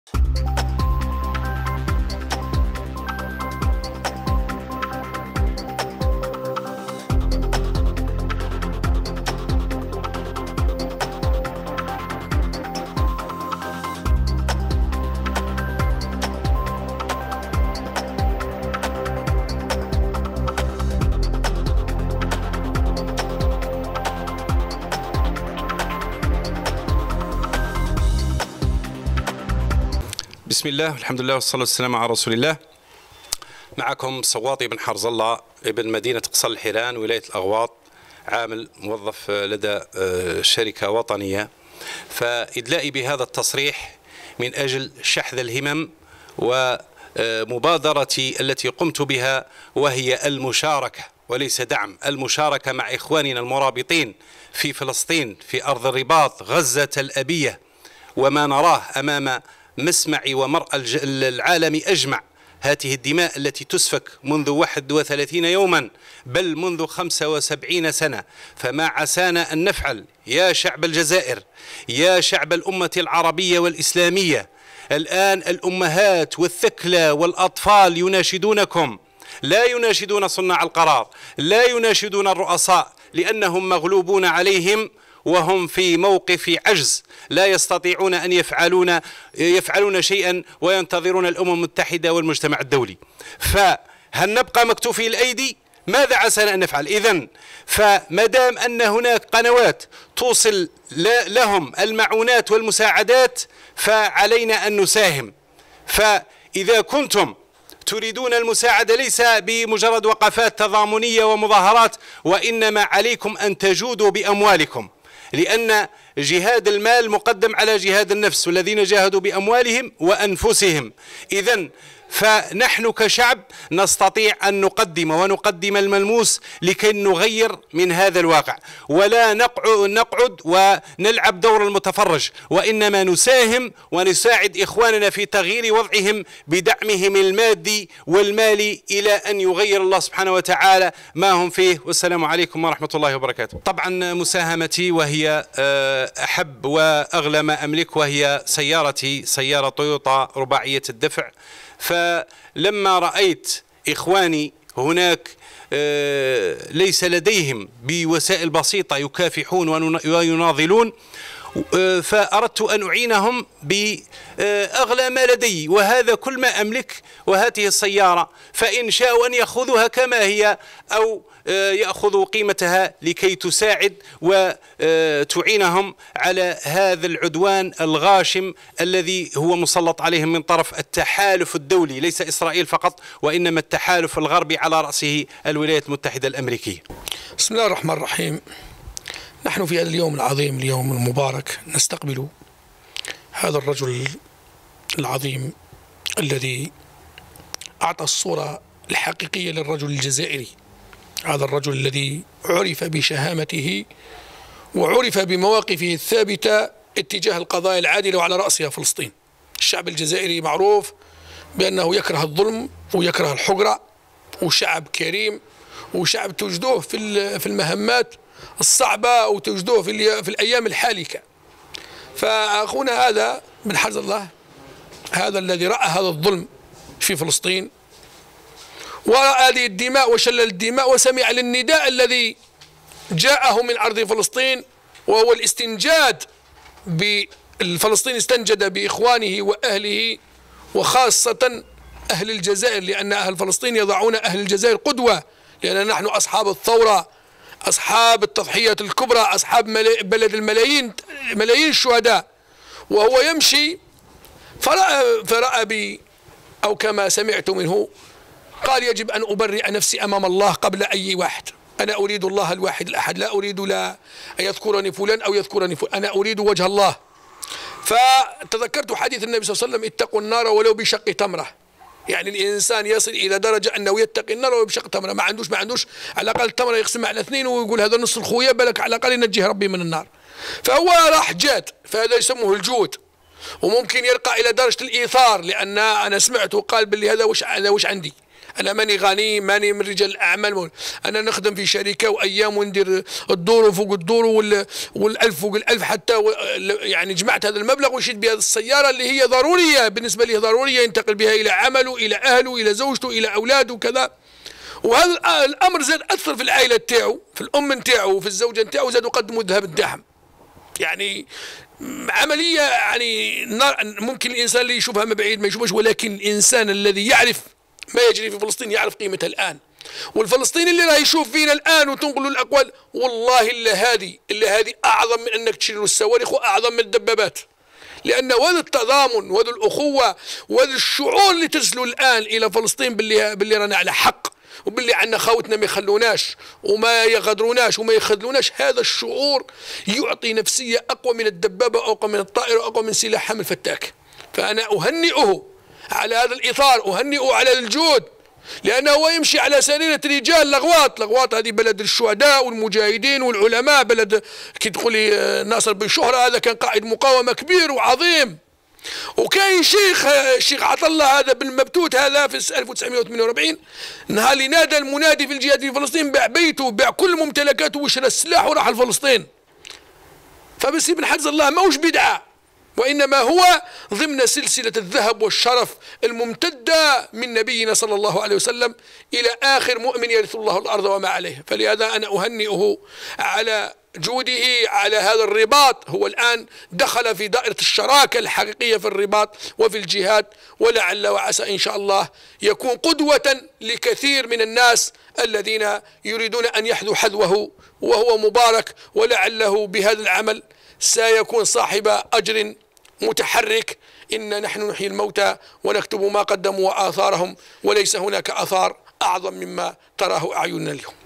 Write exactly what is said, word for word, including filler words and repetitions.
بسم الله والحمد لله والصلاة والسلام على رسول الله. معكم صواطي بن حرز الله ابن مدينة قصر الحيران ولاية الأغواط، عامل موظف لدى شركة وطنية. فإدلائي بهذا التصريح من أجل شحذ الهمم ومبادرتي التي قمت بها، وهي المشاركة وليس دعم، المشاركة مع إخواننا المرابطين في فلسطين في أرض الرباط غزة الأبية، وما نراه أمام مسمع ومرأى العالم أجمع. هذه الدماء التي تسفك منذ واحد وثلاثين يوما بل منذ خمسة وسبعين سنة، فما عسانا أن نفعل يا شعب الجزائر، يا شعب الأمة العربية والإسلامية. الآن الأمهات والثكلى والأطفال يناشدونكم، لا يناشدون صناع القرار، لا يناشدون الرؤساء، لأنهم مغلوبون عليهم وهم في موقف عجز، لا يستطيعون أن يفعلون يفعلون شيئا وينتظرون الأمم المتحدة والمجتمع الدولي. فهل نبقى مكتوفي الأيدي؟ ماذا عسانا أن نفعل؟ إذن فمادام أن هناك قنوات توصل لهم المعونات والمساعدات فعلينا أن نساهم. فإذا كنتم تريدون المساعدة ليس بمجرد وقفات تضامنية ومظاهرات، وإنما عليكم أن تجودوا بأموالكم، لأن جهاد المال مقدم على جهاد النفس، والذين جاهدوا بأموالهم وأنفسهم. إذن فنحن كشعب نستطيع أن نقدم ونقدم الملموس لكي نغير من هذا الواقع، ولا نقعد ونلعب دور المتفرج، وإنما نساهم ونساعد إخواننا في تغيير وضعهم بدعمهم المادي والمالي إلى أن يغير الله سبحانه وتعالى ما هم فيه. والسلام عليكم ورحمة الله وبركاته. طبعا مساهمتي وهي أحب وأغلى ما أملك، وهي سيارتي، سيارة تويوتا رباعية الدفع. فلما رأيت إخواني هناك ليس لديهم بوسائل بسيطة يكافحون ويناضلون، فأردت أن أعينهم بأغلى ما لدي، وهذا كل ما أملك، وهذه السيارة. فإن شاءوا أن يأخذوها كما هي أو يأخذوا قيمتها لكي تساعد وتعينهم على هذا العدوان الغاشم الذي هو مسلط عليهم من طرف التحالف الدولي، ليس إسرائيل فقط وإنما التحالف الغربي على رأسه الولايات المتحدة الأمريكية. بسم الله الرحمن الرحيم. نحن في هذا اليوم العظيم، اليوم المبارك، نستقبل هذا الرجل العظيم الذي أعطى الصورة الحقيقية للرجل الجزائري، هذا الرجل الذي عرف بشهامته وعرف بمواقفه الثابتة اتجاه القضايا العادلة وعلى رأسها فلسطين. الشعب الجزائري معروف بأنه يكره الظلم ويكره الحقرة، وشعب كريم، وشعب توجدوه في في المهمات الصعبة وتوجدوه في, في الأيام الحالكة. فأخونا هذا من حرز الله، هذا الذي رأى هذا الظلم في فلسطين ورأى هذه الدماء وشلل الدماء وسمع للنداء الذي جاءه من أرض فلسطين، وهو الاستنجاد بالفلسطين، استنجد بإخوانه وأهله وخاصة أهل الجزائر، لأن أهل فلسطين يضعون أهل الجزائر قدوة، لأن نحن أصحاب الثورة، أصحاب التضحيات الكبرى، أصحاب بلد الملايين، ملايين الشهداء. وهو يمشي فرأى, فرأى بي أو كما سمعت منه قال: يجب أن أبرئ نفسي أمام الله قبل أي واحد. أنا أريد الله الواحد الأحد، لا أريد لا أن يذكرني فلان أو يذكرني فلان، أنا أريد وجه الله. فتذكرت حديث النبي صلى الله عليه وسلم: اتقوا النار ولو بشق تمرة. يعني الإنسان يصل إلى درجة أنه يتقي النار ولو بشق تمرة، ما عندوش ما عندوش على الأقل تمرة يقسمها على اثنين ويقول هذا نص الخوية، بالك على الأقل ينجيه ربي من النار. فهو راح جاد، فهذا يسموه الجود، وممكن يرقى إلى درجة الإيثار، لأن أنا سمعته قال باللي هذا وش هذا وش عندي، أنا ماني غني، ماني من رجال الأعمال، أنا نخدم في شركة وأيام وندير الدور فوق الدور والألف فوق الألف حتى يعني جمعت هذا المبلغ وشيت بهذه السيارة اللي هي ضرورية بالنسبة لي، ضرورية ينتقل بها إلى عمله، إلى أهله، إلى زوجته، إلى أولاده وكذا. وهذا الأمر زاد أثر في العائلة تاعو، في الأم نتاعو وفي الزوجة نتاعو، زادوا قدموا الذهب الداحم. يعني عملية يعني ممكن الإنسان اللي يشوفها من بعيد ما يشوفهاش، ولكن الإنسان الذي يعرف ما يجري في فلسطين يعرف قيمتها الآن. والفلسطيني اللي راه يشوف فينا الآن وتنقل له الأقوال، والله إلا هذه إلا هذه أعظم من أنك تشيل له الصواريخ وأعظم من الدبابات، لأن هذا التضامن وهذا الأخوة وهذا الشعور اللي ترسلوا الآن إلى فلسطين باللي باللي رانا على حق، وباللي عندنا خاوتنا ما يخلوناش وما يغدروناش وما يخذلوناش، هذا الشعور يعطي نفسية أقوى من الدبابة، أقوى من الطائرة، أقوى من سلاح حمل فتاك. فأنا أهنئه على هذا الإطار، أهنئه على الجهد، لأنه هو يمشي على سريرة رجال لغواط. لغواط هذه بلد الشهداء والمجاهدين والعلماء، بلد كي تقولي ناصر بن شهرة هذا كان قائد مقاومة كبير وعظيم. وكاين شيخ الشيخ عطله هذا بن مبتوت هذا في ألف وتسعمائة وثمانية وأربعين، نهار اللي نادى المنادي في الجهاد في فلسطين باع بيته باع كل ممتلكاته وشرى السلاح وراح لفلسطين. فبس ابن حجز الله ماهوش بدعة، وإنما هو ضمن سلسلة الذهب والشرف الممتدة من نبينا صلى الله عليه وسلم إلى آخر مؤمن يرث الله الأرض وما عليه. فلهذا أنا أهنئه على جوده على هذا الرباط. هو الآن دخل في دائرة الشراكة الحقيقية في الرباط وفي الجهاد، ولعل وعسى إن شاء الله يكون قدوة لكثير من الناس الذين يريدون أن يحذوا حذوه، وهو مبارك، ولعله بهذا العمل سيكون صاحب أجر متحرك. إن نحن نحيي الموتى ونكتب ما قدموا وآثارهم، وليس هناك آثار أعظم مما تراه أعيننا اليوم.